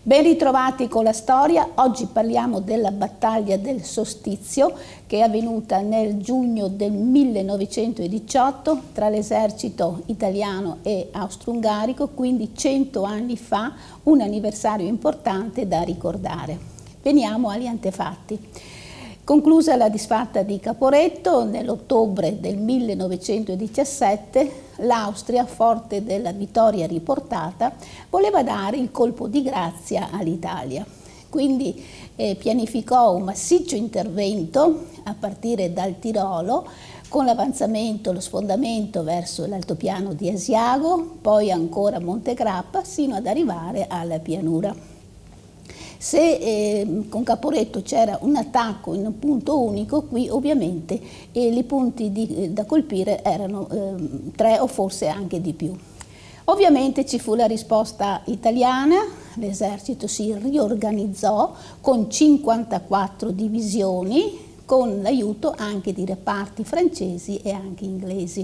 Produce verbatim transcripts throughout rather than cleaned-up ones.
Ben ritrovati con la storia. Oggi parliamo della battaglia del Solstizio che è avvenuta nel giugno del millenovecentodiciotto tra l'esercito italiano e austro-ungarico, quindi cento anni fa, un anniversario importante da ricordare. Veniamo agli antefatti. Conclusa la disfatta di Caporetto, nell'ottobre del millenovecentodiciassette, l'Austria, forte della vittoria riportata, voleva dare il colpo di grazia all'Italia. Quindi eh, pianificò un massiccio intervento a partire dal Tirolo, con l'avanzamento, lo sfondamento verso l'altopiano di Asiago, poi ancora Monte Grappa, sino ad arrivare alla pianura. Se eh, con Caporetto c'era un attacco in un punto unico, qui ovviamente eh, i punti di, eh, da colpire erano eh, tre o forse anche di più. Ovviamente ci fu la risposta italiana, l'esercito si riorganizzò con cinquantaquattro divisioni, con l'aiuto anche di reparti francesi e anche inglesi.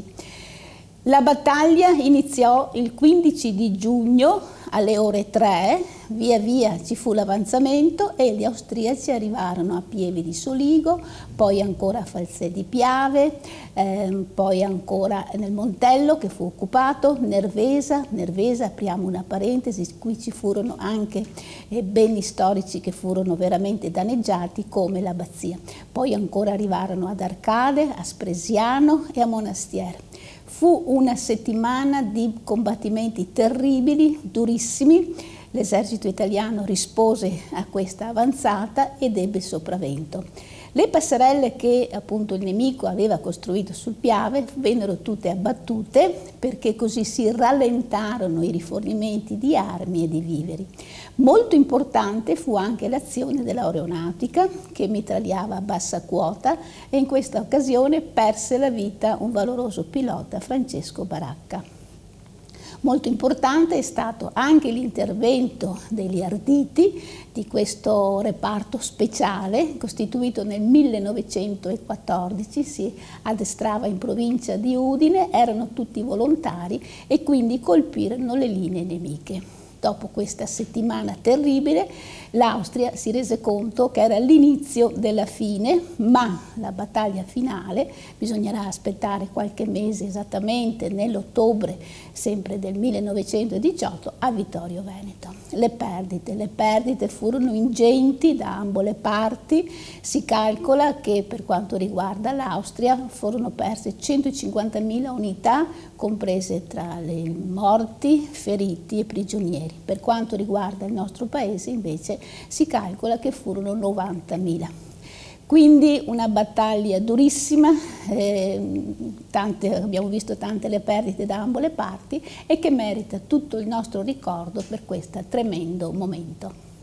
La battaglia iniziò il quindici di giugno alle ore tre, via via ci fu l'avanzamento e gli austriaci arrivarono a Pieve di Soligo, poi ancora a Falzè di Piave, ehm, poi ancora nel Montello che fu occupato, Nervesa, Nervesa, apriamo una parentesi, qui ci furono anche eh, beni storici che furono veramente danneggiati come l'Abbazia. Poi ancora arrivarono ad Arcade, a Spresiano e a Monastiere. Fu una settimana di combattimenti terribili, durissimi. L'esercito italiano rispose a questa avanzata ed ebbe sopravvento. Le passerelle che appunto il nemico aveva costruito sul Piave vennero tutte abbattute perché così si rallentarono i rifornimenti di armi e di viveri. Molto importante fu anche l'azione dell'aeronautica che mitragliava a bassa quota e in questa occasione perse la vita un valoroso pilota, Francesco Baracca. Molto importante è stato anche l'intervento degli Arditi, di questo reparto speciale costituito nel millenovecentoquattordici, si addestrava in provincia di Udine, erano tutti volontari e quindi colpirono le linee nemiche. Dopo questa settimana terribile, l'Austria si rese conto che era l'inizio della fine, ma la battaglia finale, bisognerà aspettare qualche mese esattamente, nell'ottobre sempre del millenovecentodiciotto, a Vittorio Veneto. Le perdite, le perdite furono ingenti da ambo le parti, si calcola che per quanto riguarda l'Austria furono perse centocinquantamila unità, comprese tra le morti, feriti e prigionieri. Per quanto riguarda il nostro paese invece si calcola che furono novantamila. Quindi una battaglia durissima, eh, tante, abbiamo visto tante le perdite da ambo le parti e che merita tutto il nostro ricordo per questo tremendo momento.